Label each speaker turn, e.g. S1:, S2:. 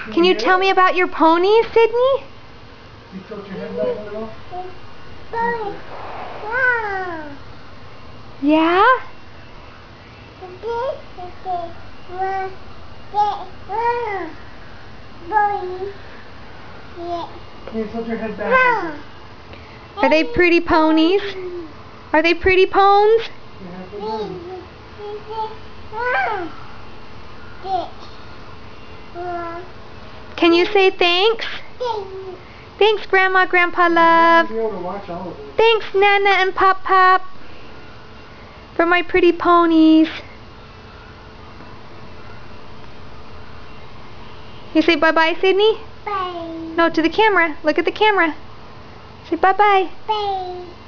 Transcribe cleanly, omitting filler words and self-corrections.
S1: Can you tell me about your ponies, Sydney?
S2: You tilt your head back a little.
S1: Yeah?
S2: Can you tilt your head back?
S1: Are they pretty ponies? Are they pretty pones? Can you say thanks? Thanks, Grandma, Grandpa Love. Thanks, Nana and Pop Pop, for my pretty ponies. You say bye-bye, Sydney?
S3: Bye.
S1: No, to the camera. Look at the camera. Say bye-bye.
S3: Bye.